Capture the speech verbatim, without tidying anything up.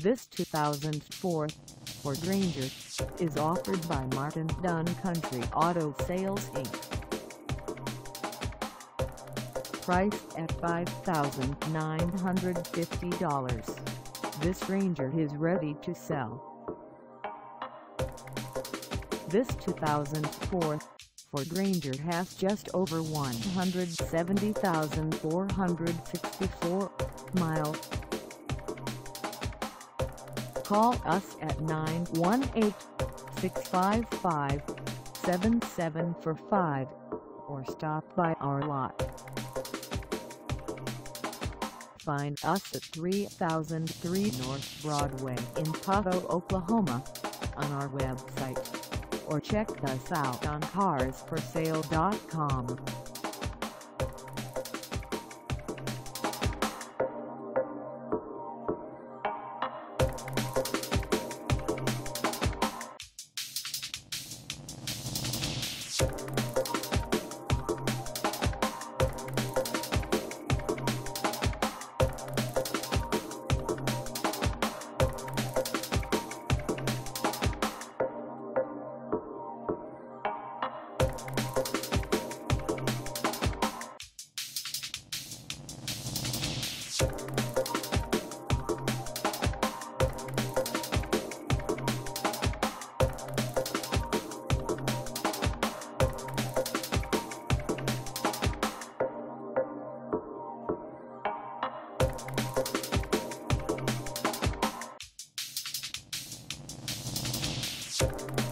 This two thousand four Ford Ranger is offered by Martin Dunn Country Auto Sales Incorporated. Priced at five thousand nine hundred fifty dollars, this Ranger is ready to sell. This two thousand four Ford Ranger has just over one hundred seventy thousand four hundred sixty-four miles. Call us at nine one eight, six five five, seven seven four five or stop by our lot. Find us at three thousand three North Broadway in POTEAU, Oklahoma on our website, or check us out on cars for sale dot com. You